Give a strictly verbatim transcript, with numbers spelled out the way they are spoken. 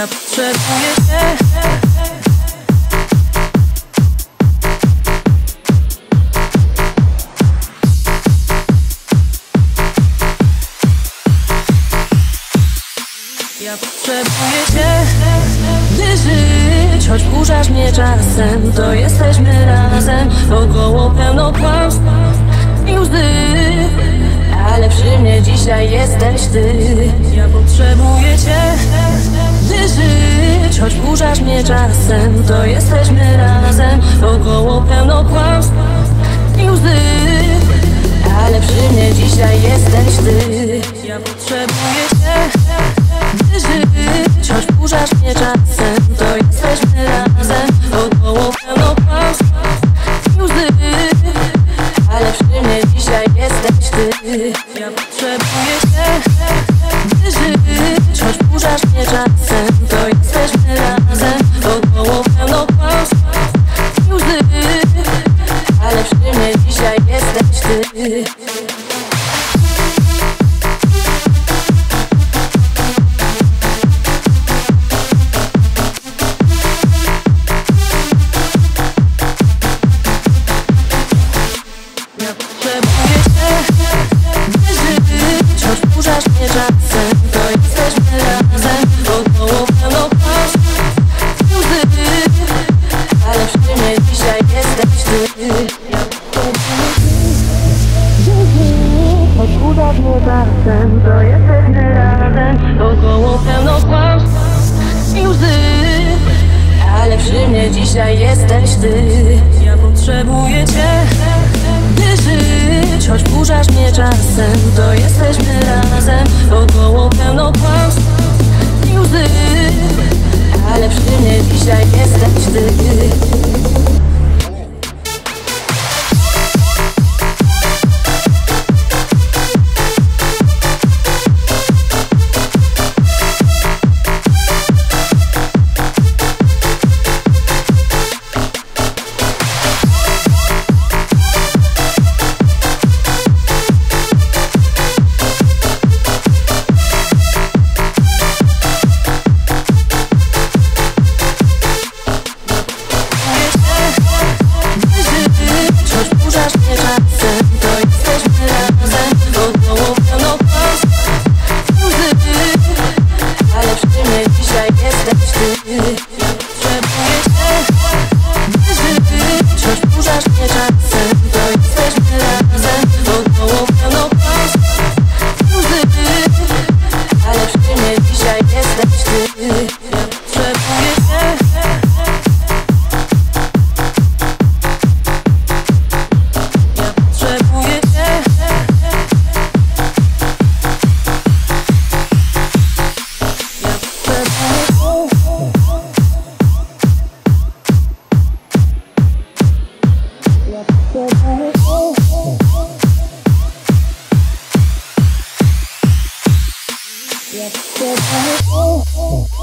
Ja potrzebuję cię. Ja potrzebuję cię, gdy żyć, choć burzasz mnie czasem, to jesteśmy razem. Wokoło pełno kłamstw i łzy, ale przy mnie dzisiaj jesteś ty. Ja potrzebuję cię, gdy żyć, choć burzasz mnie czasem, to jesteśmy razem. Wokoło pełno kłamstw i łzy, ale przy mnie dzisiaj jesteś ty. Ja potrzebuję cię, gdy żyć, choć burzasz mnie czasem, to jesteśmy razem. Wokoło pełno kłamstw i łzy, ale przy mnie dzisiaj jesteś ty. Ja potrzebuję cię, gdy żyć, choć burzasz mnie czasem, to jesteśmy razem. Wokoło pełno kłamstw i łzy, ale przy mnie dzisiaj jesteś ty. Czasem, to jesteśmy razem. Wokoło pełno kłamstw i łzy, ale przy mnie dzisiaj jesteś ty. Choć burzasz mnie czasem, to jesteśmy razem. Wokoło pełno kłamstw i łzy, ale przy mnie dzisiaj jesteś ty. Ja potrzebuję cię, gdy żyć, choć burzasz mnie czasem, to jesteśmy razem. Wokoło pełno kłamstw i łzy, ale przy mnie dzisiaj jesteś ty. Yeah.